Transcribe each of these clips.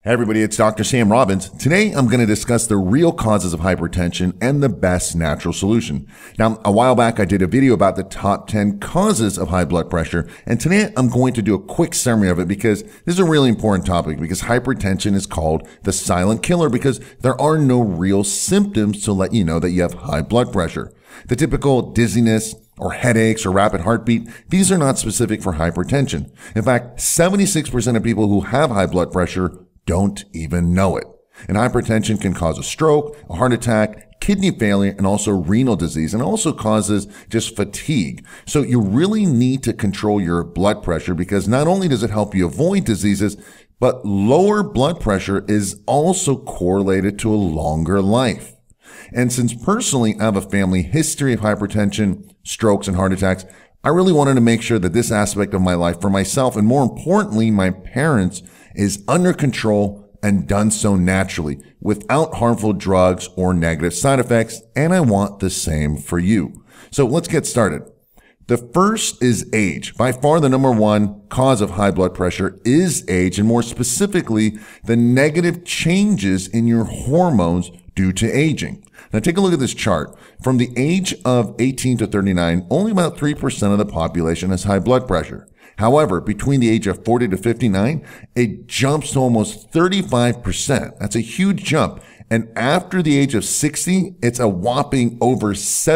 Hey everybody, it's Dr. Sam Robbins. Today I'm going to discuss the real causes of hypertension and the best natural solution. Now, a while back I did a video about the top 10 causes of high blood pressure, and today I'm going to do a quick summary of it because this is a really important topic because hypertension is called the silent killer because there are no real symptoms to let you know that you have high blood pressure. The typical dizziness, or headaches or rapid heartbeat, these are not specific for hypertension. In fact, 76% of people who have high blood pressure don't even know it. And hypertension can cause a stroke, a heart attack, kidney failure, and also renal disease, and also causes just fatigue. So you really need to control your blood pressure because not only does it help you avoid diseases, but lower blood pressure is also correlated to a longer life. And since personally I have a family history of hypertension, strokes, and heart attacks, I really wanted to make sure that this aspect of my life for myself, and more importantly, my parents, is under control and done so naturally without harmful drugs or negative side effects. And I want the same for you. So let's get started. The first is age. By far the number one cause of high blood pressure is age, and more specifically, the negative changes in your hormones due to aging. Now take a look at this chart. From the age of 18 to 39, only about 3% of the population has high blood pressure. However, between the age of 40 to 59, it jumps to almost 35%. That's a huge jump. And after the age of 60, it's a whopping over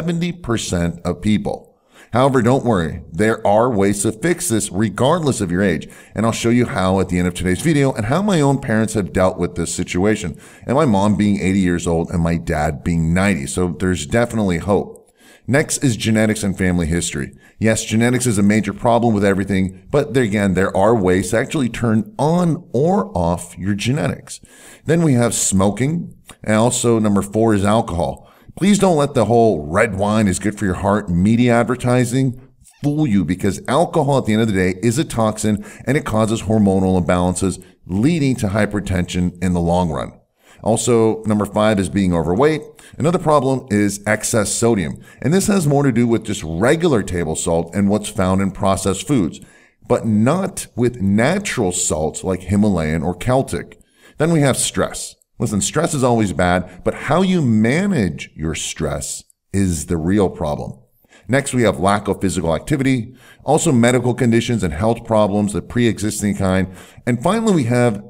70% of people. However, don't worry, there are ways to fix this regardless of your age. And I'll show you how at the end of today's video and how my own parents have dealt with this situation. And my mom being 80 years old and my dad being 90. So there's definitely hope. Next is genetics and family history. Yes, genetics is a major problem with everything, but there are ways to actually turn on or off your genetics. Then we have smoking, and also number 4 is alcohol. Please don't let the whole red wine is good for your heart media advertising fool you, because alcohol at the end of the day is a toxin and it causes hormonal imbalances leading to hypertension in the long run. Also, number 5 is being overweight. Another problem is excess sodium. And this has more to do with just regular table salt and what's found in processed foods, but not with natural salts like Himalayan or Celtic. Then we have stress. Listen, stress is always bad, but how you manage your stress is the real problem. Next, we have lack of physical activity, also medical conditions and health problems, the pre-existing kind. And finally, we have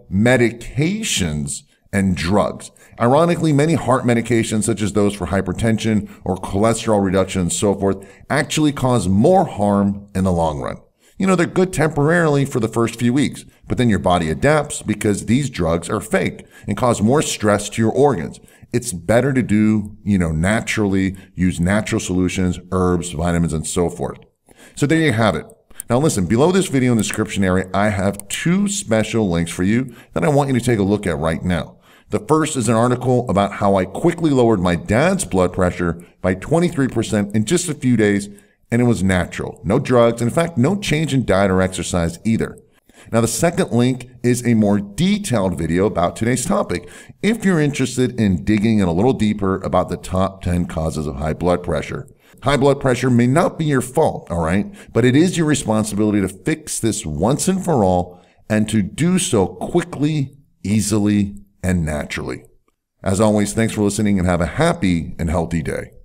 medications and drugs. Ironically, many heart medications, such as those for hypertension or cholesterol reduction and so forth, actually cause more harm in the long run. You know, they're good temporarily for the first few weeks, but then your body adapts because these drugs are fake and cause more stress to your organs. It's better to do, naturally, use natural solutions, herbs, vitamins, and so forth. So there you have it. Now listen, below this video in the description area, I have 2 special links for you that I want you to take a look at right now. The first is an article about how I quickly lowered my dad's blood pressure by 23% in just a few days, and it was natural. No drugs, and in fact, no change in diet or exercise either. Now, the second link is a more detailed video about today's topic, if you're interested in digging in a little deeper about the top 10 causes of high blood pressure. High blood pressure may not be your fault, all right? But it is your responsibility to fix this once and for all, and to do so quickly, easily, and naturally. As always, thanks for listening and have a happy and healthy day.